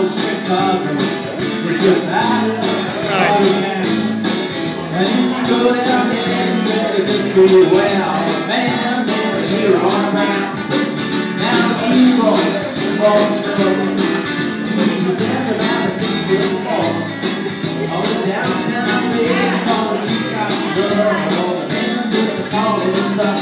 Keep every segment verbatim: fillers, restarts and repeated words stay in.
know Chicago is the baddest part of town. And you go down there and you better just be well. Man, they're a hero around. Now the hero walks over. He stands around the six foot four. On the downtown big hall, you got the girl. All the men just call it up.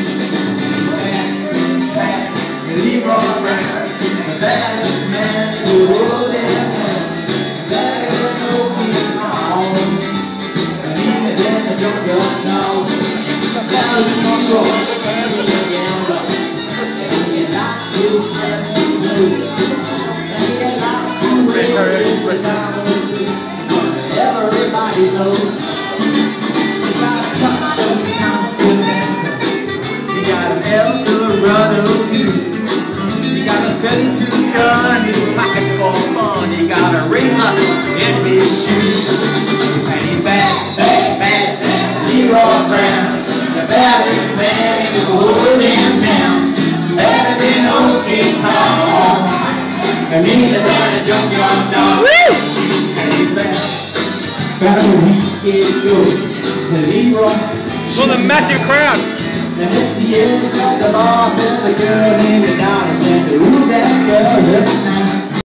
Hero around, the baddest man in the world is him. That is no he's wrong. And even then the joke don't know. Now you don't go, and you get up. And you not too fancy blue. And you not too ready for down. Everybody knows. You got a custom confidence. You got an Eldorado too. He got a thirty-two gun in his pocket for fun. He got a razor in his shoe. And he's bad, bad, bad, bad. Leroy Brown, the baddest man in the whole damn town. Better than old King Kong. And neither than a junkyard dog. And he's bad. Got a weekend go. The Leroy. For the massive crowd. And at the end, the boss and the girl in the dollars and the ooh, that girl looks nice.